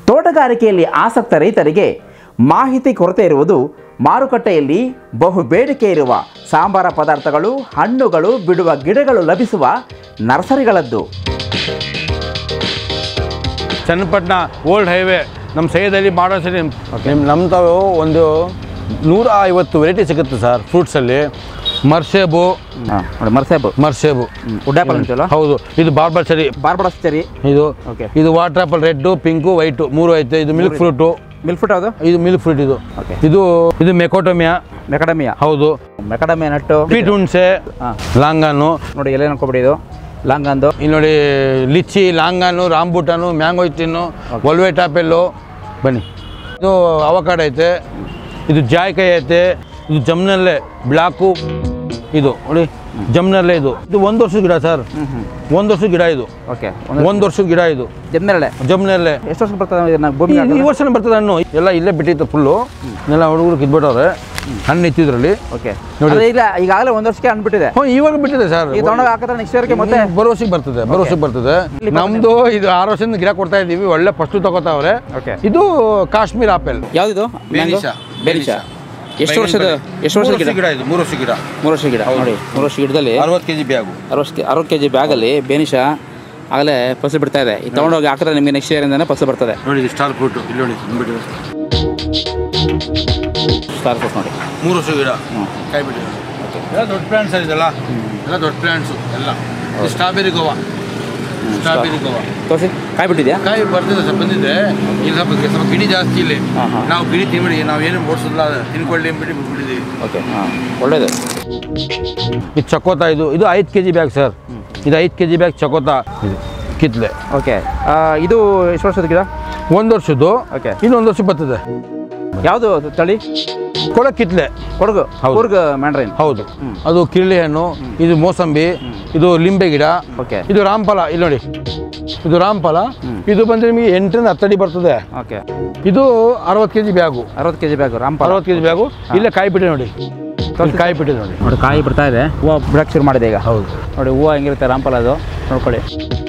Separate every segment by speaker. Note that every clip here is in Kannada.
Speaker 1: ತೋಟಗಾರಿಕೆಯಲ್ಲಿ ಆಸಕ್ತ ರೈತರಿಗೆ ಮಾಹಿತಿ ಕೊರತೆ ಇರುವುದು ಮಾರುಕಟ್ಟೆಯಲ್ಲಿ ಬಹು ಬೇಡಿಕೆ ಇರುವ ಸಾಂಬಾರ ಪದಾರ್ಥಗಳು, ಹಣ್ಣುಗಳು ಬಿಡುವ ಗಿಡಗಳು ಲಭಿಸುವ ನರ್ಸರಿಗಳದ್ದು.
Speaker 2: ಚನ್ನಪಟ್ಟಣ ಓಲ್ಡ್ ಹೈವೇ ನಮ್ಮ ಸೈದಲ್ಲಿ ಮಾಡೋ ಸರಿ ನಮ್ಮ ತಾವು ಒಂದು 150 ವೆರೈಟಿ ಸಿಗುತ್ತೆ ಸರ್ ಫ್ರೂಟ್ಸಲ್ಲಿ. ಮರ್ಸೇಬು, ಮರ್ಸೇಬು
Speaker 1: ಉಡ್ಡಾಪಲ್ ಅಂತಲ್ಲ.
Speaker 2: ಹೌದು, ಇದು ಬಾರ್ಬಡಸ್ ಚೆರಿ, ಇದು water apple, red, pink, white 3 ಐತೆ. ಇದು ಮಿಲ್ಕ್ ಫ್ರೂಟು,
Speaker 1: ಅದು
Speaker 2: ಇದು ಮಿಲ್ಕ್ ಫ್ರೂಟ್. ಇದು ಮೆಕಾಡಮಿಯಾ ಹೌದು,
Speaker 1: ಮೆಕಾಡಮಿಯಾ ನಟ್ಟು,
Speaker 2: ಪೀಟ್ ಹುಣ್ಸೆ, ಲಾಂಗಾನು
Speaker 1: ನೋಡಿ ಎಲೆ ಅನ್ಕೊಬಿಡಿ. ಇದು ಲಾಂಗಾನ್ದು.
Speaker 2: ಇಲ್ಲಿ ನೋಡಿ ಲಿಚ್ಚಿ, ಲಾಂಗಾನು, ರಾಂಬೂಟಾನು, ಮ್ಯಾಂಗೋ ಐತಿನ್ನು, ವಲ್ವೇಟ್ ಆಪೆಲ್ಲು. ಬನ್ನಿ, ಇದು ಅವಕಾಡೋ ಐತೆ, ಇದು ಜಾಯ್ಕಾಯಿ ಐತೆ, ಇದು ಜಮ್ನಲ್ಲೇ ಬ್ಲಾಕು. ಇದು ನೋಡಿ ಜಮ್ನಲ್ಲೇ, ಇದು 1 ವರ್ಷದ ಗಿಡ ಸರ್. 1 ವರ್ಷದ ಗಿಡ ಇದು. 1 ವರ್ಷದ ಗಿಡ ಇದು ಜಮ್ನಲ್ಲೇ.
Speaker 1: ಎಷ್ಟು ವರ್ಷ ಬರ್ತದೆ?
Speaker 2: ಈ ವರ್ಷನೇ ಬರ್ತದೆ ಹಣ್ಣು. ಎಲ್ಲ ಇಲ್ಲೇ ಬಿಟ್ಟಿತ್ತು ಫುಲ್ಲು. ಎಲ್ಲ ಹುಡುಗರು ಕಿದ್ಬಿಟ್ಟವ್ರೆ ಹಣ್ಣು ಇತ್ತಿದ್ರಲ್ಲಿ.
Speaker 1: ನೋಡಿ ಈಗಾಗಲೇ 1 ವರ್ಷಕ್ಕೆ ಹಣ್ಣು ಬಿಟ್ಟಿದೆ.
Speaker 2: ಇವಾಗ ಬಿಟ್ಟಿದೆ ಸರ್.
Speaker 1: ಹಾಕಿದ್ರೆ ನೆಕ್ಸ್ಟ್ ಇಯರ್ಗೆ ಮತ್ತೆ
Speaker 2: ಬರೋ ವರ್ಷಕ್ಕೆ ಬರ್ತದೆ. ನಮ್ದು ಇದು 6 ವರ್ಷದಿಂದ ಗಿಡ ಕೊಡ್ತಾ ಇದೀವಿ. ಒಳ್ಳೆ ಫಸ್ಟ್ ತಗೋತಾವ್ರೆ. ಇದು ಕಾಶ್ಮೀರ್ ಆಪಲ್.
Speaker 1: ಯಾವ್ದು? ಬೇನಿಶಾ. ಎಷ್ಟು ವರ್ಷದ ಗಿಡ ಇದು? 3 ವರ್ಷದ ಗಿಡ. 3 ವರ್ಷದ ಗಿಡ ನೋಡಿ. 3 ವರ್ಷದ ಗಿಡದಲ್ಲಿ
Speaker 2: 60 kg ಬ್ಯಾಗು,
Speaker 1: 60 kg ಬ್ಯಾಗಲ್ಲಿ ಬೇನಿಶಾ ಆಗಲೇ ಫಸಲು ಬಿಡ್ತಾ ಇದೆ. ಇದು ತೊಗೊಂಡೋಗಿ ಹಾಕಿದ್ರೆ ನಿಮಗೆ ನೆಕ್ಸ್ಟ್ ಇಯರ್ ಇಂದಾನೆ ಫಸಲು ಬರ್ತದೆ.
Speaker 2: ನೋಡಿ ಸ್ಟಾರ್ ಫ್ರೂಟ್ ಇಲ್ಲಿ ನೋಡಿ,
Speaker 1: ಸ್ಟಾರ್ ಫ್ರೂಟ್ ನೋಡಿ.
Speaker 2: 3 ವರ್ಷದ ಗಿಡ ಕಾಯಿ ಬಿಟ್ಟಿದೆ. ಎಲ್ಲ ದೊಡ್ಡ ಪ್ಲಾಂಟ್ಸ್ ಇದೆಲ್ಲ, ಎಲ್ಲ ದೊಡ್ಡ ಪ್ಲಾಂಟ್ಸು ಎಲ್ಲ. ಸ್ಟ್ರಾಬೆರಿ ಗೋವಾ
Speaker 1: ತೋರಿಸಿ. ಕಾಯಿ ಬಿಟ್ಟಿದೆಯಾ?
Speaker 2: ಕಾಯಿ ಬರ್ತಿದೆ ಸರ್, ಬಂದಿದೆ. ಇಲ್ಲಿ ಸ್ವಲ್ಪ ಗಿಡಿ ಜಾಸ್ತಿ ಇಲ್ಲಿ. ನಾವು ಗಿಡಿ ತಿನ್ಬಿಡಿ, ನಾವೇನು ಓಡಿಸೋದಿಲ್ಲ, ತಿನ್ಕೊಳ್ಳಿ ಅಂದ್ಬಿಟ್ಟು ಬಿಟ್ಟಿದ್ದೀವಿ.
Speaker 1: ಓಕೆ, ಒಳ್ಳೇದು.
Speaker 2: ಇದು ಚಕೋತ. ಇದು 5 kg ಬ್ಯಾಗ್ ಸರ್. ಇದು 5 kg ಬ್ಯಾಗ್ ಚಕೋತ. ಇದು ಕಿತ್ಲೆ.
Speaker 1: ಓಕೆ, ಇದು ಎಷ್ಟು ವರ್ಷದ ಗಿಡ?
Speaker 2: 1 ವರ್ಷದ್ದು.
Speaker 1: ಓಕೆ,
Speaker 2: ಇದು 1 ವರ್ಷ ಬರ್ತದೆ.
Speaker 1: ಯಾವುದು ತಳಿ?
Speaker 2: ಕಿತ್ಲೆ,
Speaker 1: ಕೂರ್ಗ್ ಮ್ಯಾಂಡ್ರೈನ್.
Speaker 2: ಹೌದು, ಅದು ಕಿರ್ಲಿ ಹಣ್ಣು. ಇದು ಮೋಸಂಬಿ, ಇದು ಲಿಂಬೆ ಗಿಡ. ಇದು ರಾಮಫಲ. ಇಲ್ಲಿ ನೋಡಿ, ಇದು ರಾಮಫಲ. ಇದು ಬಂದ್ರೆ ನಿಮಗೆ 8 ರಿಂದ 10 ಅಡಿ ಬರ್ತದೆ. ಇದು 60 kg ಬ್ಯಾಗು. 60 kg ಬ್ಯಾಗು ರಾಮಫಲ. 60 kg ಬ್ಯಾಗು. ಇಲ್ಲೇ ಕಾಯಿ ಬಿಟ್ಟಿದೆ ನೋಡಿ, ಕಾಯಿ ಬಿಟ್ಟಿದೆ ನೋಡಿ.
Speaker 1: ಕಾಯಿ ಬಿಡ್ತಾ ಇದೆ. ಹೂವು ಬಿಡಕ್ಕೆ ಶುರು ಮಾಡಿದೆ ಈಗ. ಹೌದು ನೋಡಿ, ಹೂವು ಹೆಂಗಿರುತ್ತೆ ರಾಮಫಲ, ಅದು ನೋಡ್ಕೊಳ್ಳಿ.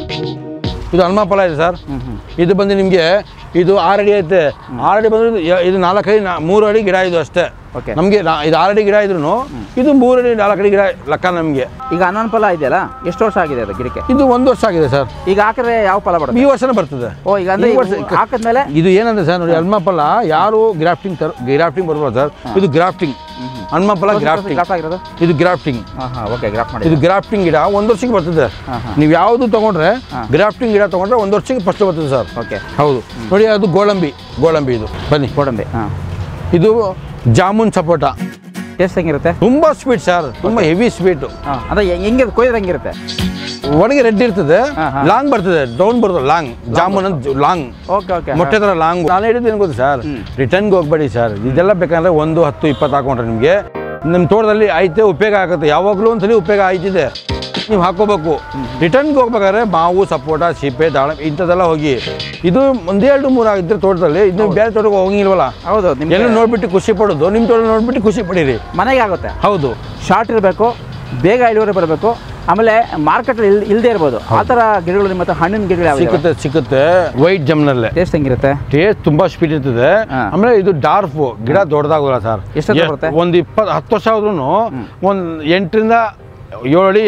Speaker 2: ಇದು ಹನುಮ ಫಲ ಇದೆ ಸರ್. ಇದು ಬಂದು ನಿಮಗೆ ಇದು 6 ಅಡಿ ಐತೆ. 6 ಅಡಿ ಬಂದ್ರೆ ಇದು 4 ಅಡಿ 3 ಅಡಿ ಗಿಡ ಇದು ಅಷ್ಟೇ ನಮಗೆ. ಇದು 6 ಅಡಿ ಗಿಡ ಇದ್ರು ಇದು 3 ಅಡಿ 4 ಅಡಿ ಗಿಡ ಲೆಕ್ಕ ನಮಗೆ.
Speaker 1: ಈಗ ಹನುಮ ಫಲ ಇದೆಯಲ್ಲ, ಎಷ್ಟು ವರ್ಷ ಆಗಿದೆ ಅದು ಗಿಡಕ್ಕೆ?
Speaker 2: ಇದು 1 ವರ್ಷ ಆಗಿದೆ ಸರ್. ಈಗ
Speaker 1: ಹಾಕಿದ್ರೆ ಯಾವ ಫಲ ಬರ್ತದೆ?
Speaker 2: ಈ ವರ್ಷನೇ ಬರ್ತದೆ.
Speaker 1: ಈಗ ಅಂದ್ರೆ ಹಾಕಿದ್ಮೇಲೆ
Speaker 2: ಇದು ಏನಂದ್ರೆ ಸರ್ ನೋಡಿ, ಹನುಮ ಫಲ ಯಾರು ಗ್ರಾಫ್ಟಿಂಗ್ ಬರ್ಬೋದು ಸರ್. ಇದು ಗ್ರಾಫ್ಟಿಂಗ್ ಹನುಮ ಫಲ, ಗ್ರಾಫ್ಟಿಂಗ್. ಇದು ಗ್ರಾಫ್ಟಿಂಗ್. ಇದು ಗ್ರಾಫ್ಟಿಂಗ್ ಗಿಡ 1 ವರ್ಷಕ್ಕೆ ಬರ್ತದೆ. ನೀವು ಯಾವುದು ತಗೊಂಡ್ರೆ ಗ್ರಾಫ್ಟಿಂಗ್ ಗಿಡ ತಗೊಂಡ್ರೆ 1 ವರ್ಷಕ್ಕೆ ಫಸ್ಟ್ ಬರ್ತದೆ ಸರ್. ಹೌದು ನೋಡಿ, ಅದು ಗೋಡಂಬಿ. ಇದು ಬನ್ನಿ, ಗೋಡಂಬಿ. ಇದು ಜಾಮೂನ್ ಸಪೋಟ.
Speaker 1: ಟೇಸ್ಟ್ ಹೆಂಗಿರುತ್ತೆ?
Speaker 2: ತುಂಬಾ ಸ್ವೀಟ್ ಸರ್, ತುಂಬಾ ಹೆವಿ ಸ್ವೀಟ್.
Speaker 1: ಅದೇ ಹೆಂಗಿರುತ್ತೆ? ಕೊಯ್ದ್ರೆ ಹೆಂಗಿರುತ್ತೆ?
Speaker 2: ಒಳಗೆ ರೆಡ್ ಇರ್ತದೆ, ಲಾಂಗ್ ಬರ್ತದೆ, ಡೌನ್ ಬರ್ತದೆ. ಲಾಂಗ್ ಜಾಮೂನ್ ಅಂತ ಲಾಂಗ್, ಮೊಟ್ಟೆ ತರ ಲಾಂಗ್. ನಾನು ಹೇಳಿದ್ದೇನೆ ಗೊತ್ತಾ ಸರ್, ರಿಟರ್ನ್ಗೆ ಹೋಗ್ಬೇಡಿ ಸರ್. ಇದೆಲ್ಲ ಬೇಕಂದ್ರೆ 1, 10, 20 ಹಾಕೊಂಡ್ರೆ ನಿಮಗೆ ನಿಮ್ಮ ತೋಟದಲ್ಲಿ ಐತೆ, ಉಪಯೋಗ ಆಗುತ್ತೆ. ಯಾವಾಗಲೂ ಒಂದ್ಸಲಿ ಉಪಯೋಗ ಆಯ್ತಿದೆ, ನೀವು ಹಾಕೋಬೇಕು. ರಿಟರ್ನ್ಗೆ ಹೋಗ್ಬೇಕಾದ್ರೆ ಮಾವು, ಸಪೋಟ, ಸೀಪೆ, ದಾಳಿಂಬೆ ಇಂಥದ್ದೆಲ್ಲ ಹೋಗಿ. ಇದು 1, 2, 3 ಆಗಿದ್ರೆ ತೋಟದಲ್ಲಿ, ಇದು ಬೇರೆ ತೋಟಕ್ಕೆ ಹೋಗಿಲ್ವಲ್ಲ. ಹೌದು, ಎಲ್ಲ ನೋಡ್ಬಿಟ್ಟು ಖುಷಿ ಪಡೋದು. ನಿಮ್ಮ ತೋಟ ನೋಡ್ಬಿಟ್ಟು ಖುಷಿ ಪಡೀರಿ, ಮನೆಗೆ ಆಗುತ್ತೆ. ಹೌದು, ಶಾರ್ಟ್ ಇರಬೇಕು, ಬೇಗ ಇಳುವರಿ ಬರಬೇಕು. ಆಮೇಲೆ ಮಾರ್ಕೆಟ್ ಇಲ್ಲದೆ ಇರ್ಬೋದು ಆ ಥರ ಗಿಡಗಳು. ನಿಮ್ಮ ಹತ್ರ ಹಣ್ಣಿನ ಗಿಡಗಳು ಸಿಗುತ್ತೆ. ವೈಟ್ ಜಮ್ನಲ್ಲೇ. ಟೇಸ್ಟ್ ಹೆಂಗಿರುತ್ತೆ? ಟೇಸ್ಟ್ ತುಂಬಾ ಸ್ವೀಟ್ ಇರ್ತದೆ. ಆಮೇಲೆ ಇದು ಡಾರ್ಫ್ ಗಿಡ ದೊಡ್ಡದಾಗೋಲ್ಲ ಸರ್. ಎಷ್ಟು ಬರುತ್ತೆ? ಒಂದು 10 ವರ್ಷ ಆದ್ರೂ ಒಂದು 8 ರಿಂದ 7 ಅಡಿ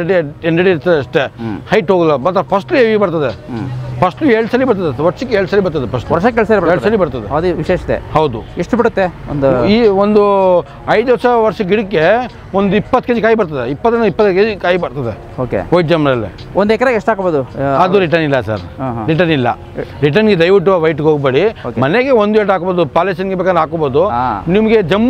Speaker 2: 8 ಅಡಿ ಇರ್ತದೆ ಅಷ್ಟೇ. ಹೈಟ್ ಹೋಗಲ್ಲ. ಮತ್ತೆ ಫಸ್ಟ್ ಹೆವಿ ಬರ್ತದೆ. ಫಸ್ಟ್ 7 ಸಲ ಬರ್ತದೆ, ವರ್ಷಕ್ಕೆ 7 ಸಲ ಬರ್ತದೆ. ಫಸ್ಟ್ ವರ್ಷಕ್ಕೆ 2 ಸಲ ಬರ್ತದೆ. ಅದು ವಿಶೇಷತೆ. ಹೌದು. ಎಷ್ಟು ಬಿಡುತ್ತೆ? ಒಂದು 5 ವರ್ಷ ಗಿಡಕ್ಕೆ ಒಂದು 20 kg ಕಾಯಿ ಬರ್ತದೆ. 20 ರಿಂದ 25 kg ಕಾಯಿ ಬರ್ತದೆ. Okay, white ಜಮ್ನಲ್ಲೇ. 1 ಎಕರೆಗೆ ಎಷ್ಟು ಹಾಕೋಬಹುದು? ಅದು ರಿಟರ್ನ್ ಇಲ್ಲ ಸರ್, ರಿಟರ್ನ್ ಇಲ್ಲ. ರಿಟರ್ನ್ಗೆ ದಯವಿಟ್ಟು ವೈಟ್ಗೆ ಹೋಗ್ಬೇಡಿ. ಮನೆಗೆ 1 ಏಟ್ ಹಾಕೋಬಹುದು, ಪಾಲೇಷನ್ಗೆ ಬೇಕಾದ್ರೆ ಹಾಕೋಬಹುದು. ನಿಮಗೆ ಜಮ್ಮು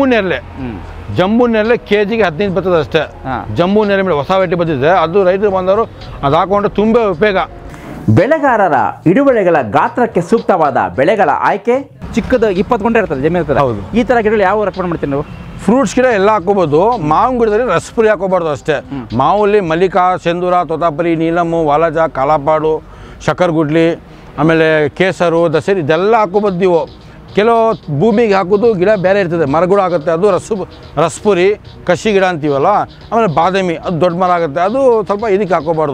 Speaker 2: ನೇರಳೆ ಕೆಜಿಗೆ 15 ಬರ್ತದೆ ಅಷ್ಟೇ. ಜಮ್ಮು ನೇರಳೆ ಹೊಸ ವೆರೈಟಿ ಬಂದಿದೆ, ಅದು ರೈತರು ಬಂದವರು ಅದು ಹಾಕೊಂಡ್ರೆ ತುಂಬಾ ಉಪಯೋಗ.
Speaker 1: ಬೆಳೆಗಾರರ ಇಳುವರಿಗಳ ಗಾತ್ರಕ್ಕೆ ಸೂಕ್ತವಾದ ಬೆಳೆಗಳ ಆಯ್ಕೆ. ಚಿಕ್ಕದು 20 ಗುಂಟೆ ಇರ್ತದೆ ಜಮೀನು ಇರ್ತದೆ. ಹೌದು, ಈ ಥರ ಗಿಡಗಳು ಯಾವ ರೆಕಮೆಂಡ್ ಮಾಡ್ತೀವಿ ನೀವು?
Speaker 2: ಫ್ರೂಟ್ಸ್ ಗಿಡ ಎಲ್ಲ ಹಾಕೋಬಹುದು. ಮಾವಿನ ಗಿಡದಲ್ಲಿ ರಸಪುರಿ ಹಾಕೋಬಾರ್ದು ಅಷ್ಟೇ. ಮಾವಲ್ಲಿ ಮಲ್ಲಿಕಾ, ಸೆಂದೂರ, ತೋತಾಪುರಿ, ನೀಲಮ್ಮು, ವಾಲಜ, ಕಾಲಾಪಾಡು, ಶಕರ್ಗುಡ್ಲಿ, ಆಮೇಲೆ ಕೇಸರು, ದಸರಿ ಇದೆಲ್ಲ ಹಾಕೋಬೋದು ನೀವು. ಕೆಲವು ಭೂಮಿಗೆ ಹಾಕೋದು ಗಿಡ ಬೇರೆ ಇರ್ತದೆ, ಮರಗಳು ಆಗುತ್ತೆ, ಅದು ರಸಪುರಿ, ಕಸಿ ಗಿಡ ಅಂತೀವಲ್ಲ. ಆಮೇಲೆ ಬಾದಾಮಿ, ಅದು ದೊಡ್ಡ ಮರ ಆಗುತ್ತೆ, ಅದು ಸ್ವಲ್ಪ ಇದಕ್ಕೆ ಹಾಕೋಬಾರ್ದು.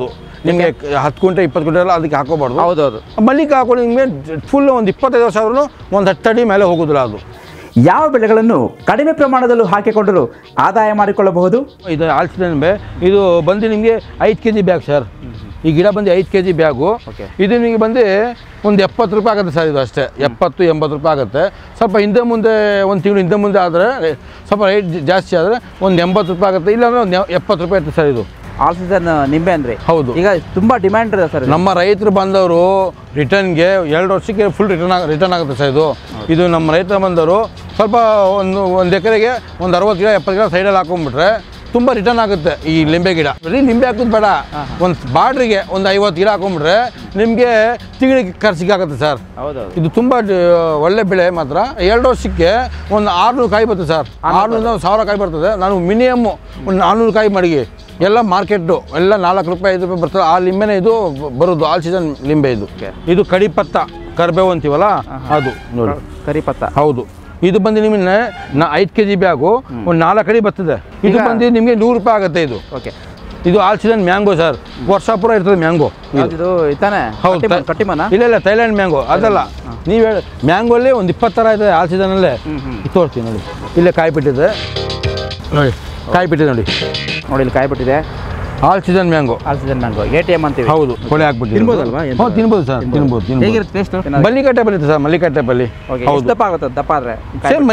Speaker 2: ನಿಮಗೆ 10 ಕುಂಟೆ 20 ಕುಂಟೆ ಎಲ್ಲ ಅದಕ್ಕೆ ಹಾಕೋಬಾರ್ದು.
Speaker 1: ಹೌದೌದು.
Speaker 2: ಮಲ್ಲಿಕ ಹಾಕೊಂಡು ನಿಮಗೆ ಫುಲ್ ಒಂದು 25 ವರ್ಷ ಆದ್ರೂ ಒಂದು 10 ಅಡಿ ಮೇಲೆ ಹೋಗೋದಿಲ್ಲ ಅದು.
Speaker 1: ಯಾವ ಬೆಳೆಗಳನ್ನು ಕಡಿಮೆ ಪ್ರಮಾಣದಲ್ಲೂ ಹಾಕಿಕೊಂಡರೂ ಆದಾಯ ಮಾಡಿಕೊಳ್ಳಬಹುದು?
Speaker 2: ಇದು ಆಲ್ಸಿದನ್ ಇದು ಬಂದು ನಿಮಗೆ 5 kg ಬ್ಯಾಗ್ ಸರ್. ಈ ಗಿಡ ಬಂದು 5 kg ಬ್ಯಾಗು. ಇದು ನಿಮಗೆ ಬಂದು ಒಂದು 70 ರೂಪಾಯಿ ಆಗುತ್ತೆ ಸರ್. ಇದು ಅಷ್ಟೇ 70-80 ರೂಪಾಯಿ ಆಗುತ್ತೆ. ಸ್ವಲ್ಪ ಹಿಂದೆ ಮುಂದೆ ಒಂದು ತಿಂಗಳು ಹಿಂದೆ ಮುಂದೆ ಆದರೆ ಸ್ವಲ್ಪ ರೇಟ್ ಜಾಸ್ತಿ ಆದರೆ ಒಂದು 80 ರೂಪಾಯಿ ಆಗುತ್ತೆ, ಇಲ್ಲಾಂದರೆ ಒಂದು 70 ರೂಪಾಯಿ ಇರ್ತದೆ ಸರ್. ಇದು
Speaker 1: ಆಲ್ ಸೀಸನ್ ನಿಂಬೆ ಅಂದರೆ
Speaker 2: ಹೌದು,
Speaker 1: ಈಗ ತುಂಬ ಡಿಮ್ಯಾಂಡ್ ಇದೆ ಸರ್.
Speaker 2: ನಮ್ಮ ರೈತರು ಬಂದವರು ರಿಟರ್ನ್ಗೆ 2 ವರ್ಷಕ್ಕೆ ಫುಲ್ ರಿಟರ್ನ್ ಆಗುತ್ತೆ ಸರ್. ಇದು ನಮ್ಮ ರೈತ ಬಂದವರು ಸ್ವಲ್ಪ ಒಂದು ಎಕರೆಗೆ ಒಂದು 60 ಗಿಡ 70 ಗಿಡ ಸೈಡಲ್ಲಿ ಹಾಕೊಂಡ್ಬಿಟ್ರೆ ತುಂಬ ರಿಟರ್ನ್ ಆಗುತ್ತೆ. ಈ ಲಿಂಬೆ ಗಿಡ ಬರೀ ಲಿಂಬೆ ಹಾಕೋದು ಬೇಡ, ಒಂದು ಬಾರ್ಡ್ರಿಗೆ ಒಂದು 50 ಗಿಡ ಹಾಕೊಂಡ್ಬಿಟ್ರೆ ನಿಮಗೆ ತಿಂಗಳಿಗೆ ಖರ್ಚಿಗೆ ಆಗುತ್ತೆ ಸರ್.
Speaker 1: ಹೌದು,
Speaker 2: ಇದು ತುಂಬ ಒಳ್ಳೆ ಬೆಳೆ ಮಾತ್ರ. 2 ವರ್ಷಕ್ಕೆ ಒಂದು 600 ಕಾಯಿ ಬರ್ತದೆ ಸರ್. 600 1000 ಕಾಯಿ ಬರ್ತದೆ. ನಾನು ಮಿನಿಮಮ್ ಒಂದು 400 ಕಾಯಿ ಮಡಿಗೆ ಎಲ್ಲ ಮಾರ್ಕೆಟು ಎಲ್ಲ 4 ರೂಪಾಯಿ 5 ರೂಪಾಯಿ ಬರ್ತದೆ. ಆ ಲಿಂಬೆನೇ ಇದು ಬರೋದು, ಆಲ್ ಸೀಸನ್ ಲಿಂಬೆ ಇದು. ಇದು ಕಡಿಪತ್ತ ಕರ್ಬೇವು ಅಂತೀವಲ್ಲ ಅದು ನೋಡಿ,
Speaker 1: ಕರಿಪತ್ತ.
Speaker 2: ಹೌದು. ಇದು ಬಂದು ನಿಮಗೆ 5 kg ಬ್ಯಾಗು ಒಂದು 4 ಅಡಿ ಬರ್ತದೆ. ಇದು ಬಂದು ನಿಮಗೆ 100 ರೂಪಾಯಿ ಆಗುತ್ತೆ. ಇದು
Speaker 1: ಓಕೆ.
Speaker 2: ಇದು ಆಲ್ ಸೀಸನ್ ಮ್ಯಾಂಗೋ ಸರ್. ವರ್ಷ ಪೂರ ಇರ್ತದೆ ಮ್ಯಾಂಗೋ.
Speaker 1: ಇದು ಇತಾನೆ?
Speaker 2: ಹೌದು,
Speaker 1: ಕಟ್ಟಿಮನ?
Speaker 2: ಇಲ್ಲ ಥೈಲ್ಯಾಂಡ್ ಮ್ಯಾಂಗೋ ಅದಲ್ಲ. ನೀವು ಹೇಳಿ ಮ್ಯಾಂಗೋಲ್ಲಿ ಒಂದು 20 ಥರ ಇದೆ ಆಲ್ ಸೀಸನಲ್ಲೇ. ತೋರಿಸ್ತೀನಿ ನೋಡಿ, ಇಲ್ಲೇ ಕಾಯಿ ಬಿಟ್ಟಿದೆ ನೋಡಿ, ಕಾಯಿ ಬಿಟ್ಟಿದೆ ನೋಡಿ,
Speaker 1: ಇಲ್ಲಿ ಕಾಯಿ ಬಿಟ್ಟಿದೆ.
Speaker 2: All season mango.
Speaker 1: All season mango ATM ಅಂತೀವಿ.
Speaker 2: ಹೌದು, ಕೊಳೆ ಹಾಕ್ಬಿಟ್ಟು
Speaker 1: ತಿನ್ಬೋದಲ್ವಾ?
Speaker 2: ಹ್ಞೂ ತಿನ್ಬೋದು ಸರ್, ತಿನ್ಬೋದು.
Speaker 1: ಹೇಗಿರುತ್ತೆ ಟೇಸ್ಟ್?
Speaker 2: ಮಲ್ಲಿಕಾ ಟೈಪ್ ಬರುತ್ತೆ ಸರ್, ಮಲ್ಲಿಕಾ ಟೈಪಲ್ಲಿ.
Speaker 1: ಹೌದು, ದಪ್ಪ ಆಗುತ್ತೆ. ದಪ್ಪ ಆದರೆ
Speaker 2: ಸೇಮ್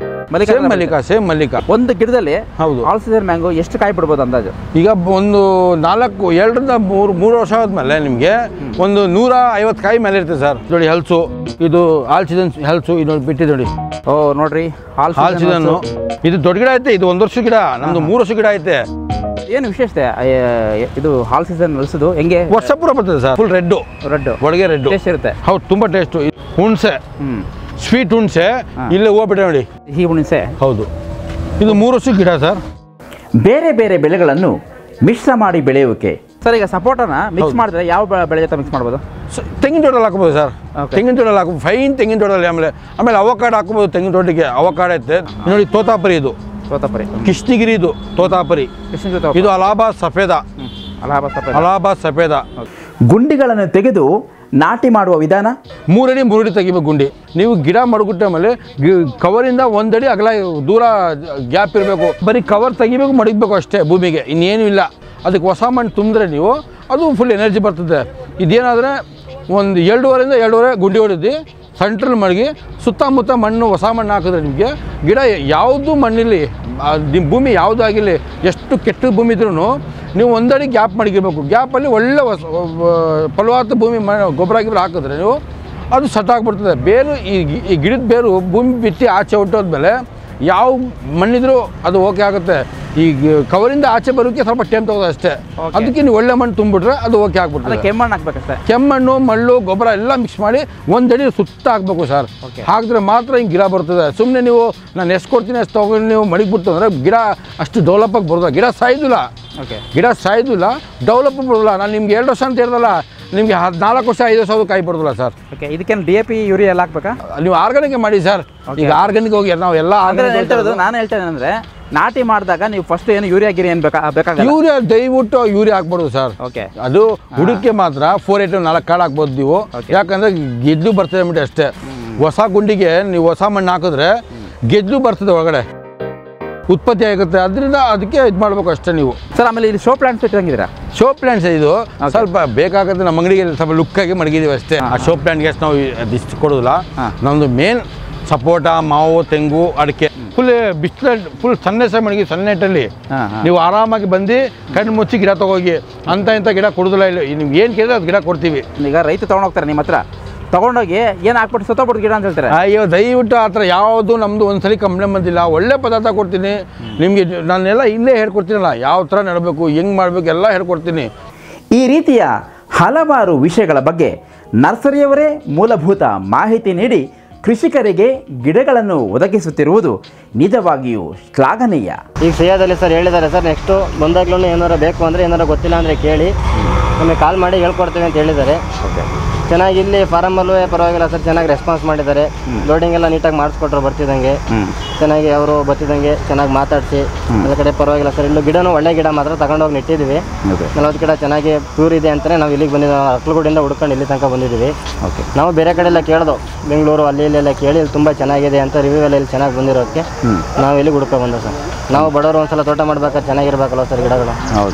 Speaker 2: ಸೇಮ್ ಮಲ್ಲಿಕಾ.
Speaker 1: ಒಂದು ಗಿಡದಲ್ಲಿ
Speaker 2: ಹೌದು
Speaker 1: ಆಲ್ ಸೀಸನ್ ಮ್ಯಾಂಗೋ ಎಷ್ಟು ಕಾಯಿ ಬಿಡ್ಬೋದು ಅಂದಾಜು?
Speaker 2: ಈಗ ಒಂದು 2ರಿಂದ 3 ವರ್ಷ ಆದ್ಮೇಲೆ ನಿಮಗೆ ಒಂದು 150 ಕಾಯಿ ಮೇಲೆ ಇರ್ತದೆ ಸರ್. ನೋಡಿ ಹೆಲ್ಸು, ಇದು ಆಲ್ ಸೀಸನ್ ಹೆಲ್ಸು. ಇದು ನೋಡಿ ಬಿಟ್ಟಿದೆ ನೋಡಿ.
Speaker 1: ಓ ನೋಡ್ರಿ,
Speaker 2: ಆಲ್ ಸೀಸನ್ನು. ಇದು ದೊಡ್ಡ ಗಿಡ ಐತೆ, ಇದು 1 ವರ್ಷ ಗಿಡ. ನಮ್ದು 3 ವರ್ಷ ಗಿಡ ಐತೆ.
Speaker 1: ಏನು ವಿಶೇಷತೆ ಇದು ಆಲ್ ಸೀಸನ್ ಅಲ್ಸೋದು? ಹೆಂಗೆ?
Speaker 2: ವರ್ಷ ಪೂರ ಬರ್ತದೆ ಸರ್. ಫುಲ್ ರೆಡ್ ಒಳಗೆ ರೆಡ್
Speaker 1: ಟೇಸ್ಟ್ ಇರುತ್ತೆ.
Speaker 2: ಹೌದು, ತುಂಬಾ ಟೇಸ್ಟು. ಹುಣಸೆ, ಸ್ವೀಟ್ ಹುಣಸೆ ಇಲ್ಲೇ ಹೋಗ್ಬಿಟ್ಟೆ ನೋಡಿ,
Speaker 1: ಸಿಹಿ ಹುಣಸೆ.
Speaker 2: ಹೌದು, ಇದು 3 ವರ್ಷ ಗಿಡ ಸರ್.
Speaker 1: ಬೇರೆ ಬೇರೆ ಬೆಳೆಗಳನ್ನು ಮಿಶ್ರ ಮಾಡಿ ಬೆಳೆಯುವಿಕೆ ಸರ್. ಈಗ ಸಪೋಟನ ಮಿಕ್ಸ್ ಮಾಡಿದ್ರೆ ಯಾವ ಬೆಳೆ ಜೊತೆ ಮಿಕ್ಸ್ ಮಾಡ್ಬೋದು?
Speaker 2: ತೆಂಗಿನ ತೋಟಲ್ಲಿ ಹಾಕ್ಬೋದು ಸರ್. ತೆಂಗಿನ ತೋಟಲ್ಲಿ ಹಾಕ್ಬೋದು, ಫೈನ್ ತೆಂಗಿನ ತೋಟದಲ್ಲಿ. ಆಮೇಲೆ ಅವಕಾಡು ಹಾಕ್ಬೋದು. ತೆಂಗಿನ ತೋಟಕ್ಕೆ ಅವಕಾಡು ಐತೆ ನೋಡಿ. ತೋತಾಪರಿ, ಇದು
Speaker 1: ತೋತಾಪರಿ.
Speaker 2: ಕಿಷ್ಣಿಗಿರಿ, ಇದು ತೋತಾಪರಿ. ಇದು ಅಲಹಾಬಾದ್ ಸಫೇದ. ಅಲಹಾಬಾದ್ ಸಫೇದ.
Speaker 1: ಗುಂಡಿಗಳನ್ನು ತೆಗೆದು ನಾಟಿ ಮಾಡುವ ವಿಧಾನ?
Speaker 2: 3 ಅಡಿ 3 ಅಡಿ ತೆಗಿಬೇಕು ಗುಂಡಿ. ನೀವು ಗಿಡ ಮಡಗುಟ್ಟ ಮೇಲೆ ಕವರಿಂದ 1 ಅಡಿ ಅಗಲ ದೂರ ಗ್ಯಾಪ್ ಇರಬೇಕು. ಬರೀ ಕವರ್ ತೆಗಿಬೇಕು, ಮಡಗಬೇಕು ಅಷ್ಟೇ ಭೂಮಿಗೆ, ಇನ್ನೇನು ಇಲ್ಲ. ಅದಕ್ಕೆ ಹೊಸ ಮಣ್ಣು ತುಂಬಿದ್ರೆ ನೀವು ಅದು ಫುಲ್ ಎನರ್ಜಿ ಬರ್ತದೆ. ಇದೇನಾದರೆ ಒಂದು 2.5 ಗುಂಡಿ ಹೊಡೆದು ಸೆಂಟ್ರಲ್ ಮಡಗಿ ಸುತ್ತಮುತ್ತ ಮಣ್ಣು ಹೊಸ ಮಣ್ಣು ಹಾಕಿದ್ರೆ ನಿಮಗೆ ಗಿಡ ಯಾವುದು ಮಣ್ಣಿಲ್ಲಿ ನಿಮ್ಮ ಭೂಮಿ ಯಾವುದೂ ಆಗಿರಲಿ, ಎಷ್ಟು ಕೆಟ್ಟ ಭೂಮಿ ಇದ್ರೂ ನೀವು 1 ಅಡಿ ಗ್ಯಾಪ್ ಮಡಗಿರ್ಬೇಕು. ಗ್ಯಾಪಲ್ಲಿ ಒಳ್ಳೆ ಫಲವತ್ತಾದ ಭೂಮಿ ಗೊಬ್ಬರ ಹಾಕಿದ್ರೆ ನೀವು ಅದು ಸೆಟ್ ಆಗಿಬಿಡ್ತದೆ. ಬೇರು ಈ ಗಿಡದ ಬೇರು ಭೂಮಿ ಬಿಟ್ಟು ಆಚೆ ಹೊಟ್ಟೋದ್ಮೇಲೆ ಯಾವ ಮಣ್ಣಿದ್ರೂ ಅದು ಓಕೆ ಆಗುತ್ತೆ. ಈ ಕವರಿಂದ ಆಚೆ ಬರೋಕ್ಕೆ ಸ್ವಲ್ಪ ಟೈಮ್ ತಗೋದು ಅಷ್ಟೇ. ಅದಕ್ಕೆ ನೀವು ಒಳ್ಳೆ ಮಣ್ಣು ತುಂಬಿಟ್ರೆ ಅದು ಓಕೆ ಆಗ್ಬಿಡ್ತದೆ.
Speaker 1: ಕೆಮ್ಮಣ್ಣು ಹಾಕ್ಬೇಕಷ್ಟೇ.
Speaker 2: ಕೆಮ್ಮಣ್ಣು, ಮಳ್ಳು, ಗೊಬ್ಬರ ಎಲ್ಲ ಮಿಕ್ಸ್ ಮಾಡಿ 1 ಅಡಿ ಸುತ್ತ ಹಾಕ್ಬೇಕು ಸರ್. ಹಾಕಿದ್ರೆ ಮಾತ್ರ ಹಿಂಗೆ ಗಿಡ ಬರ್ತದೆ. ಸುಮ್ಮನೆ ನೀವು ನಾನು ಎಷ್ಟು ಕೊಡ್ತೀನಿ ಅಷ್ಟು ತೊಗೊಂಡು ನೀವು ಮಡಿಗ್ಬಿಡ್ತು ಅಂದರೆ ಗಿಡ ಅಷ್ಟು ಡೆವಲಪ್ ಆಗಿ ಬರೋದಿಲ್ಲ. ಗಿಡ ಸಾಯೋದಿಲ್ಲ, ಡೆವಲಪ್ ಬರೋದಿಲ್ಲ. ನಾನು ನಿಮ್ಗೆ 2 ವರ್ಷ ಅಂತ ಹೇಳಿದಲ್ಲ, ನಿಮಗೆ 14 ವರ್ಷ 5 ವರ್ಷ ಕಾಯಿ ಬರೋದಿಲ್ಲ ಸರ್.
Speaker 1: ಇದಕ್ಕೇನು DAP ಯೂರಿಯಾ ಎಲ್ಲ ಹಾಕ್ಬೇಕಾ?
Speaker 2: ನೀವು ಆರ್ಗಾನಿಕ್ ಮಾಡಿ ಸರ್. ಈಗ ಆರ್ಗಾನಿಕ್ ಹೋಗಿ ನಾವು ಎಲ್ಲ
Speaker 1: ನಾನು ಹೇಳ್ತೇನೆ ಅಂದರೆ ನಾಟಿ ಮಾಡಿದಾಗ ನೀವು ಫಸ್ಟ್ ಏನು ಯೂರಿಯಾ ಗಿರಿ ಏನು ಬೇಕಾಗಲ್ಲ?
Speaker 2: ಯೂರಿಯಾ ದಯವಿಟ್ಟು ಯೂರಿಯಾ ಹಾಕ್ಬಾರ್ದು ಸರ್.
Speaker 1: ಓಕೆ,
Speaker 2: ಅದು ಹುಡುಕ್ಕೆ ಮಾತ್ರ 4-8-4 ಕಾಳು ಹಾಕ್ಬೋದು ನೀವು. ಯಾಕಂದರೆ ಗೆದ್ದು ಬರ್ತದೆ ಅಂದ್ಬಿಟ್ಟು ಅಷ್ಟೇ. ಹೊಸ ಗುಂಡಿಗೆ ನೀವು ಹೊಸ ಮಣ್ಣು ಹಾಕಿದ್ರೆ ಗೆದ್ದು ಬರ್ತದೆ, ಒಳಗಡೆ ಉತ್ಪತ್ತಿ ಆಗುತ್ತೆ. ಅದರಿಂದ ಅದಕ್ಕೆ ಇದು ಮಾಡಬೇಕು ಅಷ್ಟೇ ನೀವು
Speaker 1: ಸರ್. ಆಮೇಲೆ ಇಲ್ಲಿ ಶೋ ಪ್ಲಾಂಟ್ಸ್ ಇಟ್ಟಂಗಿದ್ದೀರಾ?
Speaker 2: ಶೋ ಪ್ಲಾಂಟ್ಸ್ ಇದು ಸ್ವಲ್ಪ ಬೇಕಾಗುತ್ತೆ. ನಮ್ಮ ಅಂಗಡಿಗೆ ಸ್ವಲ್ಪ ಲುಕ್ಕಾಗಿ ಮಡಗಿದ್ದೀವಿ ಅಷ್ಟೇ. ಆ ಶೋ ಪ್ಲಾಂಟ್ಗೆ ಅಷ್ಟು ನಾವು ಅದಿಷ್ಟು ಕೊಡೋದಿಲ್ಲ. ನಮ್ಮದು ಮೇನ್ ಸಪೋಟ, ಮಾವು, ತೆಂಗು, ಅಡಿಕೆ ಫುಲ್ ಫುಲ್ ಸಣ್ಣ ಮಡಗಿ ಸಣ್ಣೆಟ್ಟಲ್ಲಿ ನೀವು ಆರಾಮಾಗಿ ಬಂದು ಕಣ್ಣು ಮುಚ್ಚಿ ಗಿಡ ತಗೋಗಿ. ಇಂಥ ಗಿಡ ಕೊಡೋದಿಲ್ಲ. ಇಲ್ಲಿ ನಿಮ್ಗೆ ಏನು ಕೇಳಿದ್ರೆ ಅದು ಗಿಡ ಕೊಡ್ತೀವಿ.
Speaker 1: ಈಗ ರೈತ ತೊಗೊಂಡೋಗ್ತಾರೆ ನಿಮ್ಮ ಹತ್ರ, ತೊಗೊಂಡೋಗಿ ಏನು ಹಾಕ್ಬಿಟ್ಟು ಸತ್ತೋಗ್ಬಿಟ್ಟು ಗಿಡ ಅಂತ ಹೇಳ್ತಾರೆ.
Speaker 2: ಅಯ್ಯೋ ದಯವಿಟ್ಟು ಆ ಥರ ಯಾವುದು ನಮ್ಮದು ಒಂದ್ಸಲಿ ಕಂಪ್ಲೇಂಟ್ ಬಂದಿಲ್ಲ. ಒಳ್ಳೆ ಪದಾರ್ಥ ಕೊಡ್ತೀನಿ ನಿಮಗೆ. ನಾನೆಲ್ಲ ಇಲ್ಲೇ ಹೇಳ್ಕೊಡ್ತೀನಲ್ಲ, ಯಾವ ಥರ ನೆಡಬೇಕು, ಹೆಂಗೆ ಮಾಡಬೇಕು ಎಲ್ಲ ಹೇಳ್ಕೊಡ್ತೀನಿ.
Speaker 1: ಈ ರೀತಿಯ ಹಲವಾರು ವಿಷಯಗಳ ಬಗ್ಗೆ ನರ್ಸರಿಯವರೇ ಮೂಲಭೂತ ಮಾಹಿತಿ ನೀಡಿ ಕೃಷಿಕರಿಗೆ ಗಿಡಗಳನ್ನು ಒದಗಿಸುತ್ತಿರುವುದು ನಿಜವಾಗಿಯೂ ಶ್ಲಾಘನೀಯ.
Speaker 3: ಈಗ ಸಿಯಾದಲ್ಲಿ ಸರ್ ಹೇಳಿದ್ದಾರೆ ಸರ್, ನೆಕ್ಸ್ಟು ಬಂದಾಗ್ಲೂ ಏನಾರು ಬೇಕು ಅಂದರೆ ಏನಾರು ಗೊತ್ತಿಲ್ಲ ಅಂದರೆ ಕೇಳಿ ನಮಗೆ ಕಾಲ್ ಮಾಡಿ ಹೇಳ್ಕೊಡ್ತೇವೆ ಅಂತ ಹೇಳಿದ್ದಾರೆ.
Speaker 1: ಓಕೆ,
Speaker 3: ಚೆನ್ನಾಗಿ ಇಲ್ಲಿ ಫಾರಮಲ್ಲೂ ಪರವಾಗಿಲ್ಲ ಸರ್, ಚೆನ್ನಾಗಿ ರೆಸ್ಪಾನ್ಸ್ ಮಾಡಿದ್ದಾರೆ. ಲೋಡಿಂಗ್ ಎಲ್ಲ ನೀಟಾಗಿ ಮಾಡಿಸ್ಕೊಟ್ರು ಬರ್ತಿದ್ದಂಗೆ. ಚೆನ್ನಾಗಿ ಅವರು ಬರ್ತಿದ್ದಂಗೆ ಚೆನ್ನಾಗಿ ಮಾತಾಡಿಸಿ ಎಲ್ಲ ಕಡೆ ಪರವಾಗಿಲ್ಲ ಸರ್. ಇಲ್ಲೂ ಗಿಡನೂ ಒಳ್ಳೆ ಗಿಡ ಮಾತ್ರ ತಗೊಂಡೋಗಿ ನೆಟ್ಟಿದ್ದೀವಿ. 40 ಗಿಡ ಚೆನ್ನಾಗಿ ಪ್ಯೂರ್ ಇದೆ ಅಂತಲೇ ನಾವು ಇಲ್ಲಿಗೆ ಬಂದಿದ್ದೀವಿ. ಅರ್ಕಲಗೂಡಿಂದ ಹುಡ್ಕೊಂಡು ಇಲ್ಲಿ ತನಕ ಬಂದಿದ್ದೀವಿ. ನಾವು ಬೇರೆ ಕಡೆ ಎಲ್ಲ ಕೇಳ್ದೋ, ಬೆಂಗಳೂರು ಅಲ್ಲಿ ಇಲ್ಲೆಲ್ಲ ಕೇಳಿ ಇಲ್ಲಿ ತುಂಬ ಚೆನ್ನಾಗಿದೆ ಅಂತ ರಿವ್ಯೂ ಎಲ್ಲ ಇಲ್ಲಿ ಚೆನ್ನಾಗಿ ಬಂದಿರೋದಕ್ಕೆ ನಾವು ಇಲ್ಲಿ ಹುಡ್ಕೊಂಡು ಬಂದೋ ಸರ್. ನಾವು ಬಡವರು ಒಂದ್ಸಲ ತೋಟ ಮಾಡ್ಬೇಕಾದ್ರೆ ಚೆನ್ನಾಗಿರ್ಬೇಕಲ್ಲ ಸರ್ ಗಿಡಗಳು.
Speaker 1: ಹೌದು.